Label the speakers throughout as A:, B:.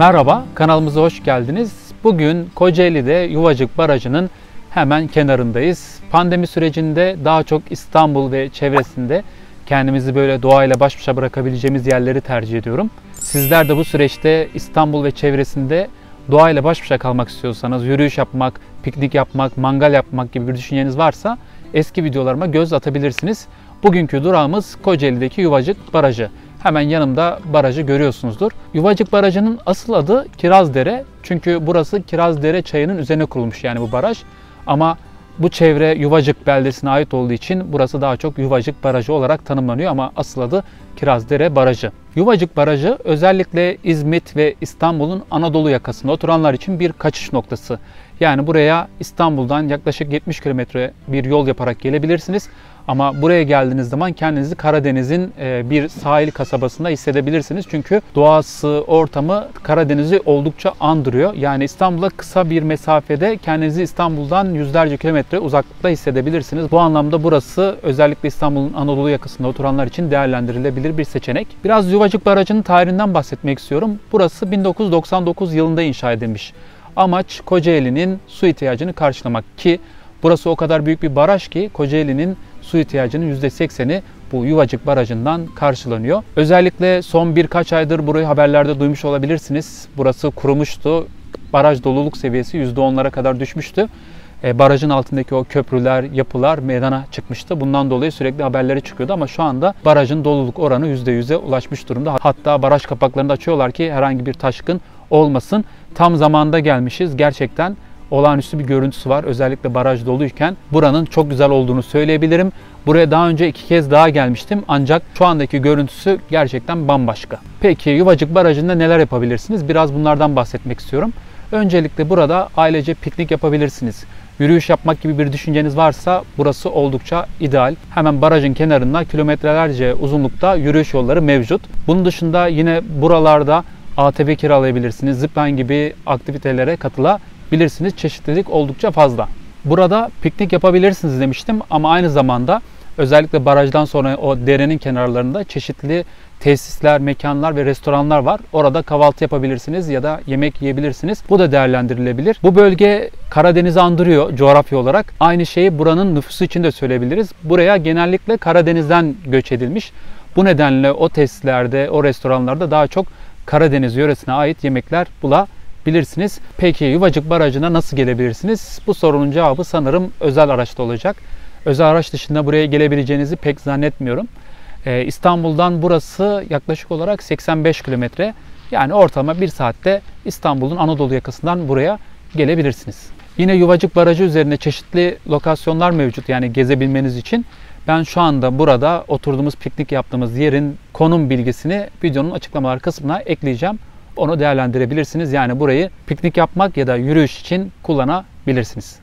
A: Merhaba, kanalımıza hoş geldiniz. Bugün Kocaeli'de Yuvacık Barajı'nın hemen kenarındayız. Pandemi sürecinde daha çok İstanbul ve çevresinde kendimizi böyle doğayla baş başa bırakabileceğimiz yerleri tercih ediyorum. Sizler de bu süreçte İstanbul ve çevresinde doğayla baş başa kalmak istiyorsanız, yürüyüş yapmak, piknik yapmak, mangal yapmak gibi bir düşünceniz varsa eski videolarıma göz atabilirsiniz. Bugünkü durağımız Kocaeli'deki Yuvacık Barajı. Hemen yanımda barajı görüyorsunuzdur. Yuvacık Barajı'nın asıl adı Kirazdere. Çünkü burası Kirazdere çayının üzerine kurulmuş yani bu baraj. Ama bu çevre Yuvacık beldesine ait olduğu için burası daha çok Yuvacık Barajı olarak tanımlanıyor ama asıl adı Kirazdere Barajı. Yuvacık Barajı özellikle İzmit ve İstanbul'un Anadolu yakasında oturanlar için bir kaçış noktası. Yani buraya İstanbul'dan yaklaşık 70 kilometre bir yol yaparak gelebilirsiniz. Ama buraya geldiğiniz zaman kendinizi Karadeniz'in bir sahil kasabasında hissedebilirsiniz. Çünkü doğası, ortamı Karadeniz'i oldukça andırıyor. Yani İstanbul'a kısa bir mesafede kendinizi İstanbul'dan yüzlerce kilometre uzaklıkta hissedebilirsiniz. Bu anlamda burası özellikle İstanbul'un Anadolu yakasında oturanlar için değerlendirilebilir bir seçenek. Biraz Yuvacık Barajı'nın tarihinden bahsetmek istiyorum. Burası 1999 yılında inşa edilmiş. Amaç Kocaeli'nin su ihtiyacını karşılamak ki burası o kadar büyük bir baraj ki Kocaeli'nin su ihtiyacının %80'i bu Yuvacık Barajı'ndan karşılanıyor. Özellikle son birkaç aydır burayı haberlerde duymuş olabilirsiniz. Burası kurumuştu. Baraj doluluk seviyesi %10'lara kadar düşmüştü. Barajın altındaki o köprüler, yapılar meydana çıkmıştı. Bundan dolayı sürekli haberleri çıkıyordu ama şu anda barajın doluluk oranı %100'e ulaşmış durumda. Hatta baraj kapaklarını da açıyorlar ki herhangi bir taşkın olmasın. Tam zamanda gelmişiz. Gerçekten olağanüstü bir görüntüsü var. Özellikle baraj doluyken buranın çok güzel olduğunu söyleyebilirim. Buraya daha önce 2 kez daha gelmiştim ancak şu andaki görüntüsü gerçekten bambaşka. Peki Yuvacık Barajı'nda neler yapabilirsiniz? Biraz bunlardan bahsetmek istiyorum. Öncelikle burada ailece piknik yapabilirsiniz. Yürüyüş yapmak gibi bir düşünceniz varsa burası oldukça ideal. Hemen barajın kenarında kilometrelerce uzunlukta yürüyüş yolları mevcut. Bunun dışında yine buralarda ATV kiralayabilirsiniz. Zipline gibi aktivitelere katılabilirsiniz. Çeşitlilik oldukça fazla. Burada piknik yapabilirsiniz demiştim ama aynı zamanda özellikle barajdan sonra o derenin kenarlarında çeşitli tesisler, mekanlar ve restoranlar var. Orada kahvaltı yapabilirsiniz ya da yemek yiyebilirsiniz. Bu da değerlendirilebilir. Bu bölge Karadeniz'i andırıyor coğrafya olarak. Aynı şeyi buranın nüfusu için de söyleyebiliriz. Buraya genellikle Karadeniz'den göç edilmiş. Bu nedenle o tesislerde, o restoranlarda daha çok Karadeniz yöresine ait yemekler bulabilirsiniz. Peki Yuvacık Barajı'na nasıl gelebilirsiniz? Bu sorunun cevabı sanırım özel araçta olacak. Özel araç dışında buraya gelebileceğinizi pek zannetmiyorum. İstanbul'dan burası yaklaşık olarak 85 kilometre. Yani ortalama 1 saatte İstanbul'un Anadolu yakasından buraya gelebilirsiniz. Yine Yuvacık Barajı üzerinde çeşitli lokasyonlar mevcut yani gezebilmeniz için. Ben şu anda burada oturduğumuz, piknik yaptığımız yerin konum bilgisini videonun açıklamalar kısmına ekleyeceğim. Onu değerlendirebilirsiniz. Yani burayı piknik yapmak ya da yürüyüş için kullanabilirsiniz.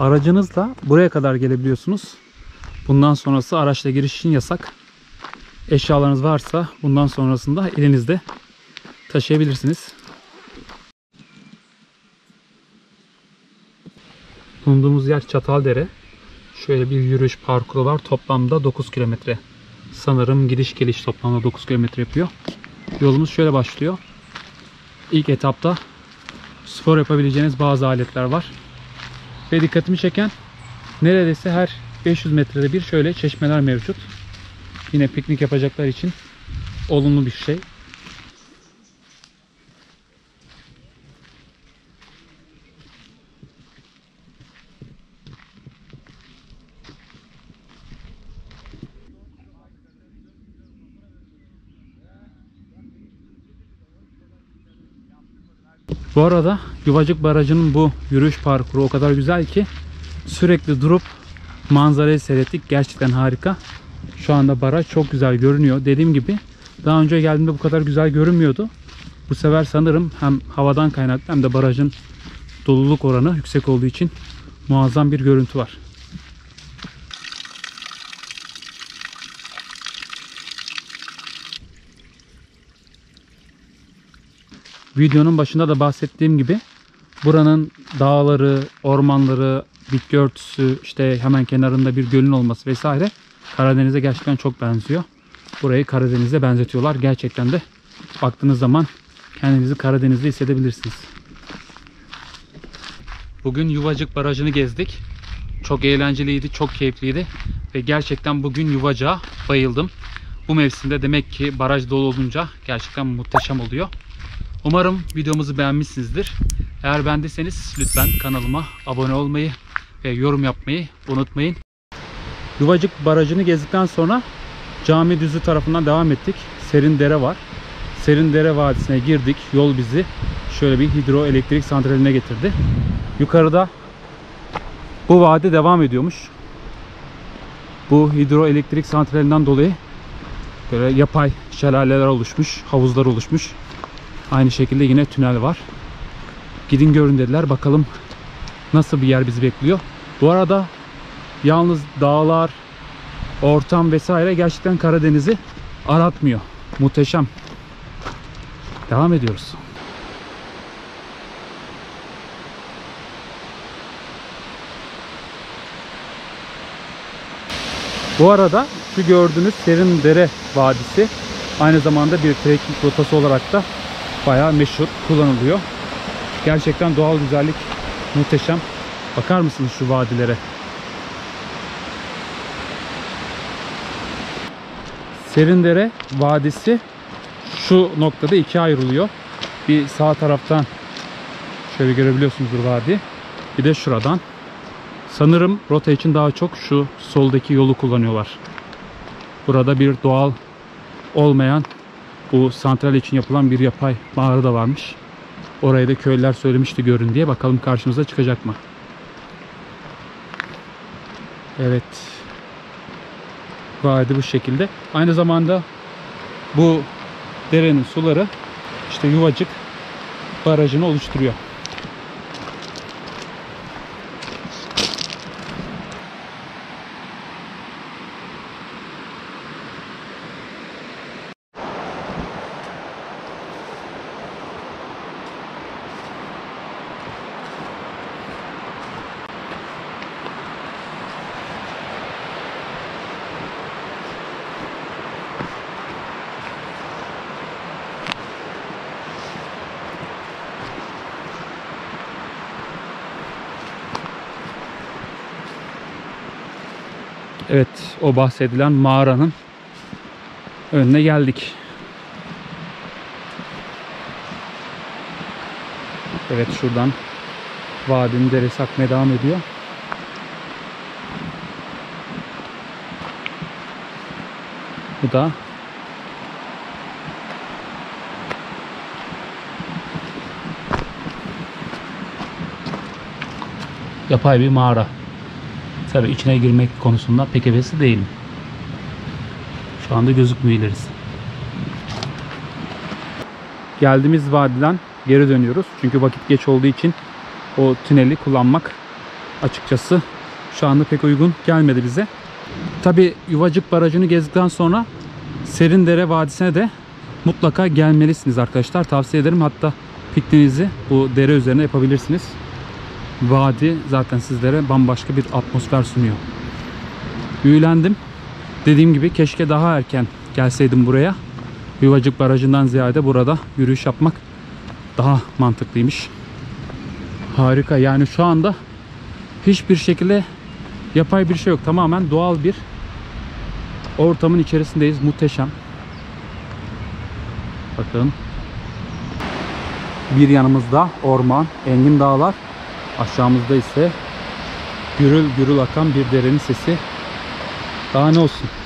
A: Aracınızla buraya kadar gelebiliyorsunuz. Bundan sonrası araçla giriş için yasak. Eşyalarınız varsa bundan sonrasında elinizde taşıyabilirsiniz. Bulunduğumuz yer Çataldere. Şöyle bir yürüyüş parkuru var. Toplamda 9 kilometre. Sanırım gidiş geliş toplamda 9 kilometre yapıyor. Yolumuz şöyle başlıyor. İlk etapta spor yapabileceğiniz bazı aletler var. Ve dikkatimi çeken, neredeyse her 500 metrede bir şöyle çeşmeler mevcut. Yine piknik yapacaklar için olumlu bir şey. Bu arada Yuvacık Barajı'nın bu yürüyüş parkuru o kadar güzel ki sürekli durup manzarayı seyrettik. Gerçekten harika. Şu anda baraj çok güzel görünüyor. Dediğim gibi daha önce geldiğimde bu kadar güzel görünmüyordu. Bu sefer sanırım hem havadan kaynaklı hem de barajın doluluk oranı yüksek olduğu için muazzam bir görüntü var. Videonun başında da bahsettiğim gibi buranın dağları, ormanları, bitki örtüsü, işte hemen kenarında bir gölün olması vesaire Karadeniz'e gerçekten çok benziyor. Burayı Karadeniz'e benzetiyorlar. Gerçekten de baktığınız zaman kendinizi Karadeniz'de hissedebilirsiniz. Bugün Yuvacık Barajı'nı gezdik. Çok eğlenceliydi, çok keyifliydi ve gerçekten bugün Yuvacık'a bayıldım. Bu mevsimde demek ki baraj dolu olunca gerçekten muhteşem oluyor. Umarım videomuzu beğenmişsinizdir. Eğer beğendiyseniz lütfen kanalıma abone olmayı ve yorum yapmayı unutmayın. Yuvacık Barajı'nı gezdikten sonra Cami Düzü tarafından devam ettik. Serindere var. Serindere Vadisi'ne girdik. Yol bizi şöyle bir hidroelektrik santraline getirdi. Yukarıda bu vadi devam ediyormuş. Bu hidroelektrik santralinden dolayı böyle yapay şelaleler oluşmuş, havuzlar oluşmuş. Aynı şekilde yine tünel var. Gidin görün dediler. Bakalım nasıl bir yer bizi bekliyor. Bu arada yalnız dağlar, ortam vesaire gerçekten Karadeniz'i aratmıyor. Muhteşem. Devam ediyoruz. Bu arada şu gördüğünüz Serindere Vadisi aynı zamanda bir trekking rotası olarak da bayağı meşhur, kullanılıyor. Gerçekten doğal güzellik muhteşem. Bakar mısınız şu vadilere? Serindere Vadisi şu noktada ikiye ayrılıyor. Bir sağ taraftan şöyle görebiliyorsunuzdur vadi. Bir de şuradan. Sanırım rota için daha çok şu soldaki yolu kullanıyorlar. Burada bir doğal olmayan, bu santral için yapılan bir yapay mağara da varmış. Orayı da köylüler söylemişti görün diye. Bakalım karşımıza çıkacak mı? Evet. Vadi bu şekilde. Aynı zamanda bu derenin suları işte Yuvacık Barajı'nı oluşturuyor. Evet, o bahsedilen mağaranın önüne geldik. Evet, şuradan vadinin deresi akmaya devam ediyor. Bu da yapay bir mağara. Tabii içine girmek konusunda pek hevesli değilim. Şu anda gözükmüyor ilerisi. Geldiğimiz vadiden geri dönüyoruz. Çünkü vakit geç olduğu için o tüneli kullanmak açıkçası şu anda pek uygun gelmedi bize. Tabi Yuvacık Barajı'nı gezdikten sonra Serindere Vadisi'ne de mutlaka gelmelisiniz arkadaşlar. Tavsiye ederim. Hatta pikniğinizi bu dere üzerine yapabilirsiniz. Vadi zaten sizlere bambaşka bir atmosfer sunuyor. Büyülendim. Dediğim gibi keşke daha erken gelseydim buraya. Yuvacık Barajı'ndan ziyade burada yürüyüş yapmak daha mantıklıymış. Harika. Yani şu anda hiçbir şekilde yapay bir şey yok. Tamamen doğal bir ortamın içerisindeyiz. Muhteşem. Bakın. Bir yanımızda orman, engin dağlar. Aşağımızda ise gürül gürül akan bir derenin sesi. Daha ne olsun.